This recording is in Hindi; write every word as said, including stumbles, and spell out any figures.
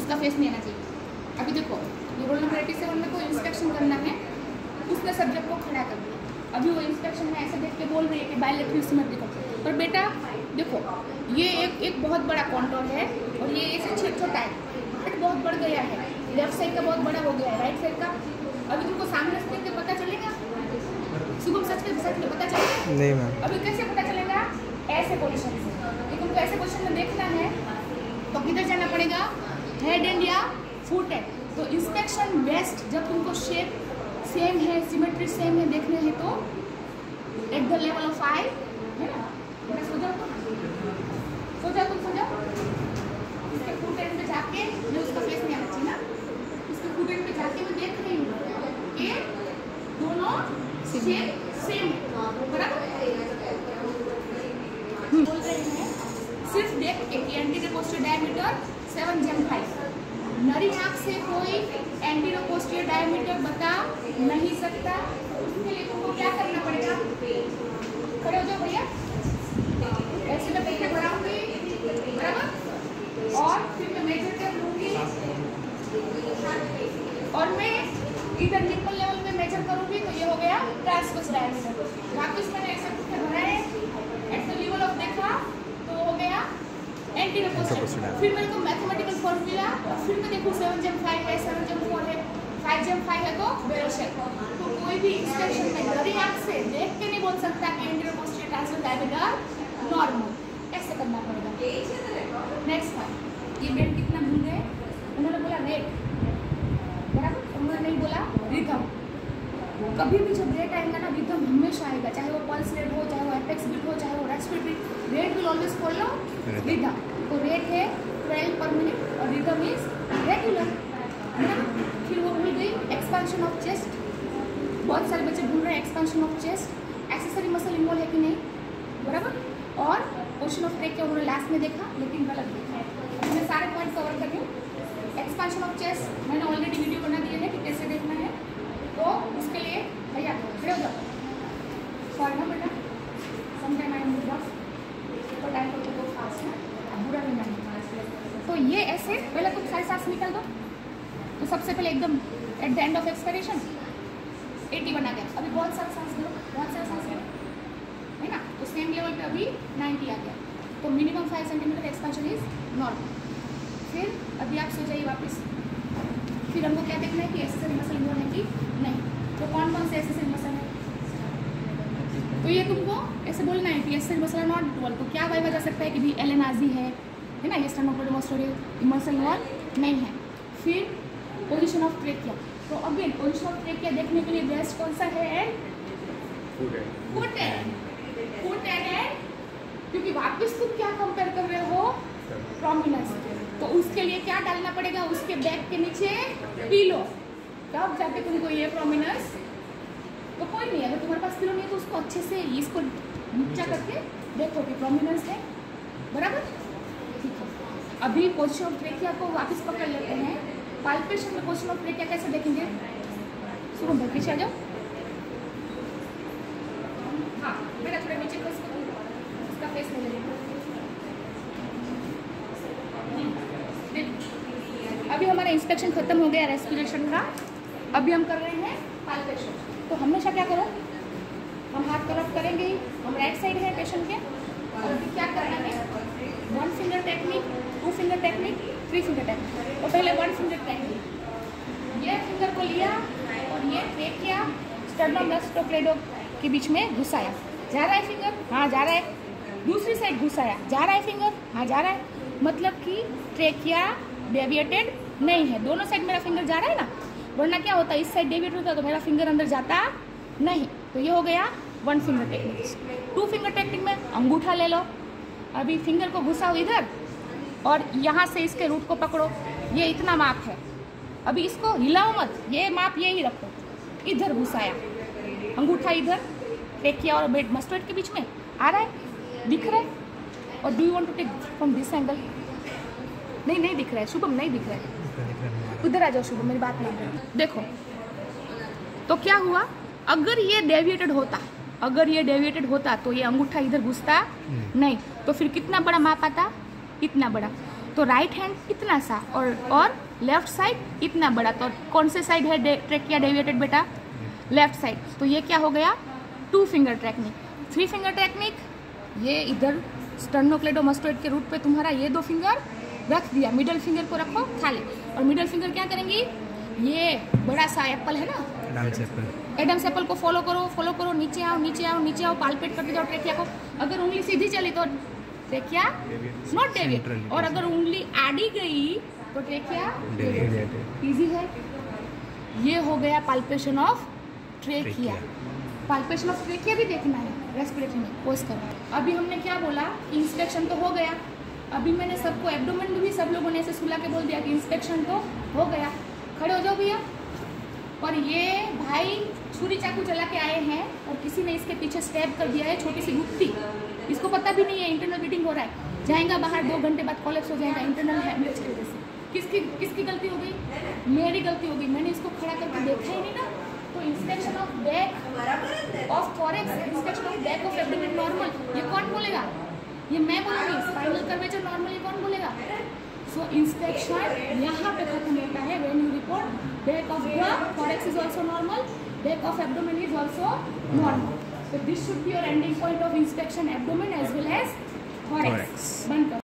उसका फेस नहीं आना चाहिए। अभी देखो ये रोल नंबर एटी सेवन में कोई इंस्पेक्शन करना है, उसने सब्जेक्ट को खड़ा कर दिया। अभी वो इंस्पेक्शन में ऐसे देख के बोल रही है कि बायोलेट्री सिमेट्रिकल, पर बेटा देखो ये एक एक बहुत बड़ा कॉन्टोर है और ये ऐसे छोटा है, बट बहुत बढ़ गया है, लेफ्ट साइड का बहुत बड़ा हो गया है, राइट साइड का अभी तुमको सामने से देख के पता चलेगा? शुभम सच के सच में पता चलेगा? नहीं मैम। अभी कैसे पता चलेगा? ऐसे पोजीशन से। ये तुमको ऐसे पोजीशन में देखना है तो किधर जाना पड़ेगा? हेड एंड या फुट एंड। तो इंस्पेक्शन बेस्ट जब तुमको शेप सेम है, सिमेट्री सेम है देखने हैं तो at the level of eye है ना, सो जाओ सो जाओ तुम सो जाओ। इसके फुट एंड पे जाके मैं उसका फेस नहीं आना चाहिए ना, इसके फुट एंड पे जाके मैं देख रही हूँ कि दोनों शेप सेम बराबर बोल रहे हैं। सिर्फ देख के कि एंटीरियर पोस्टीरियर डायमीटर सेवन जेम फाइव, नरी आँख से कोई एंटीरियर पोस्टीरियर डायमीटर बता नहीं सकता। उसके लिए तुमको क्या करना पड़ेगा? खड़े हो जाओ भैया, ऐसे मैं पीछे बढ़ाऊंगी बराबर, और फिर मैं मेजर कर लूंगी और मैं इधर निपल लेवल में मेजर करूंगी तो ये हो गया ट्रांसवर्स डायमीटर। वापस मैंने ऐसे पीछे बढ़ाए एट द लेवल ऑफ देखा तो हो गया एंटीरियर पोस्टीरियर। फिर मेरे को मैथमेटिकल फॉर्मूला और फिर मैं देखूँ सेवन जेम फाइव है, सेवन जेम फोर है, फाइव जेम फाइव है तो बेरो शेप। तो कोई भी इंस्पेक्शन में नरी आँख से देख के नहीं बोल सकता कि anterior posterior transverse diameter normal, ऐसे करना पड़ेगा। नेक्स्ट वन, ये बेल्ट कितना भूल गए? उन्होंने बोला रेट बराबर, उन्होंने नहीं बोला रिथम। कभी भी जब रेट आएगा ना रिथम हमेशा आएगा, चाहे वो पल्स रेट हो, चाहे वो एपेक्स बीट हो, चाहे वो respiratory rate will always follow rhythm. तो रेट है ट्वेल्व पर मिनट और रिथम इज रेगुलर। फिर वो भूल गई एक्सपेंशन ऑफ चेस्ट, बहुत सारे बच्चे भूल रहे हैं expansion of chest, accessory muscle involve है कि नहीं बराबर, और पोर्शन ऑफ ट्रेक के उन्होंने लास्ट में देखा लेकिन गलत देखा। अभी मैं सारे पॉइंट कवर कर रही हूँ। एक्सपेंशन ऑफ चेस्ट मैंने ऑलरेडी वीडियो बना दिया है कि कैसे देखना है, तो उसके लिए भैया खड़े हो जाओ। सॉरी ना बेटा, समटाइम आई एम तो टाइम को तो फास्ट है, बुरा नहीं मानिए। तो ये ऐसे पहले तुम सारी सांस निकाल दो, तो सबसे पहले एकदम at the end of expiration eighty बना गया। अभी बहुत सारा सांस लो, बहुत सारा सांस लो है ना, तो सेम लेवल पे अभी नाइन्टी आ गया। तो minimum five centimetre expansion is normal. फिर अभी आप सो जाइए वापस। फिर हमको क्या देखना है कि एक्सेसरी मसल इन्वॉल्व है कि नहीं। तो कौन कौन से एक्सेसरी मसल है? तो ये तुमको ऐसे बोलना है कि एक्सेसरी मसल नॉट इक्वल। तो क्या वाइवा जा सकता है कि भी एलेनाजी है है ना, ये स्टेनोक्लेडोमास्टोइड मसल इन्वॉल्व नहीं है। फिर पोजीशन ऑफ ट्रेकिया, तो अगेन पोजीशन ऑफ ट्रेकिया देखने के लिए बेस्ट कौन सा है? End foot end foot end, क्योंकि वापस तुम क्या कंपेयर कर रहे हो? प्रोमिनेंस। तो उसके लिए क्या डालना पड़ेगा? उसके बैक के नीचे पिलो, तब जाके तुमको ये प्रोमिनेंस। तो कोई नहीं, अगर तुम्हारे पास पिलो नहीं है तो उसको अच्छे से इसको नीचा करके देखो कि प्रोमिनेंस है बराबर, ठीक है। अभी पोजीशन ऑफ ट्रेकिया को वापस पकड़ लेते हैं। पाल्पेशन में पोजीशन ऑफ ट्रेकिया कैसे देखेंगे? सुनो भाई पीछे आ जाओ। हाँ बेटा थोड़ा नीचे प्रेस करो, उसका फेस नहीं लगेगा। अभी हमारा इंस्पेक्शन खत्म हो गया रेस्पिरेशन का, अभी हम कर रहे हैं पाल्पेशन। तो हमेशा क्या करो, हम हाथ तरफ करेंगे ही, हम राइट साइड है पेशेंट के, और अभी क्या करना है? One finger technique, two finger technique, three finger technique. तो पहले वन फिंगर टेक्निक, ये फिंगर को लिया और ये ट्रेकिया स्टर्नोमास्टोक्लेडो के बीच में घुसाया, जा रहा है फिंगर, हाँ जा रहा है, दूसरी साइड घुसाया, जा रहा है फिंगर, हाँ जा रहा है, मतलब कि ट्रेकिया डेविएटेड नहीं है, दोनों साइड मेरा फिंगर जा रहा है ना, वरना क्या होता है इस साइड डेविएट होता तो मेरा फिंगर अंदर जाता नहीं। तो ये हो गया one finger technique. Two finger technique में अंगूठा ले लो, अभी फिंगर को घुसाओ इधर और यहाँ से इसके रूट को पकड़ो, ये इतना माप है, अभी इसको हिलाओ मत, ये माप ये ही रखो, इधर घुसाया, अंगूठा इधर, ट्रेकिया और बेड मस्टर्ड के बीच में आ रहा है, दिख रहा है। और do you want to take from this angle? नहीं नहीं दिख रहा है शुभम, नहीं दिख रहा है, उधर आ जाओ शुभम, मेरी बात नहीं। देखो तो क्या हुआ, अगर ये डेविएटेड होता, अगर ये डेविएटेड होता तो ये अंगूठा इधर घुसता नहीं, तो फिर कितना बड़ा माप आता? इतना बड़ा। तो तो राइट हैंड इतना सा और और लेफ्ट साइड इतना बड़ा। तो कौन से साइड है ट्रेकिया डेविएटेड बेटा? Left side. तो ये क्या हो गया? Two finger technique. Three finger technique, ये इधर स्टर्नोक्लेडोमास्टोइड के रूट पे तुम्हारा ये दो फिंगर रख दिया, मिडल फिंगर को रखो खाली। और मिडल फिंगर क्या करेंगी? ये बड़ा सा एप्पल है ना, एडम्स एप्पल, एडम्स एप्पल को फॉलो करो, फॉलो करो, नीचे आओ, नीचे आओ, नीचे आओ, पालपेट करते जाओ ट्रेकिया को। अगर उंगली सीधी चली तो ट्रेकिया नॉट डेविएट, और अगर उंगली आड़ी गई तो ट्रेकिया डेविएट। इजी है। ये हो गया palpation of trachea. Palpation of trachea भी देखना है रेस्पिरेटरी में। पोज करो। अभी हमने क्या बोला? इंस्पेक्शन तो हो गया। अभी मैंने सबको एब्डोमेन में भी सब लोगों ने ऐसे सुला के बोल दिया कि इंस्पेक्शन तो हो गया। खड़े हो जाओ भैया। और ये भाई छुरी चाकू चला के आए हैं और किसी ने इसके पीछे स्टैब कर दिया है, छोटी सी गुत्ती। इसको पता भी नहीं है इंटरनल ब्लीडिंग हो रहा है, जाएगा बाहर, दो घंटे बाद कोलैप्स हो जाएगा इंटरनल हेमरेज की वजह से। किसकी किसकी गलती हो गई? मेरी गलती हो गई। मैंने इसको खड़ा करके देखा ही नहीं ना। तो inspection of back of thorax, inspection of back of abdomen normal, ये कौन बोलेगा? ये मैं बोलूँगी। स्पाइनल कर्वेचर नॉर्मल, ये कौन बोलेगा? सो इंस्पेक्शन यहाँ पे खत्म होता है when you report back of the thorax is also normal, back of abdomen is also normal. So this should be your ending point of inspection, abdomen as well as thorax. बंद करो।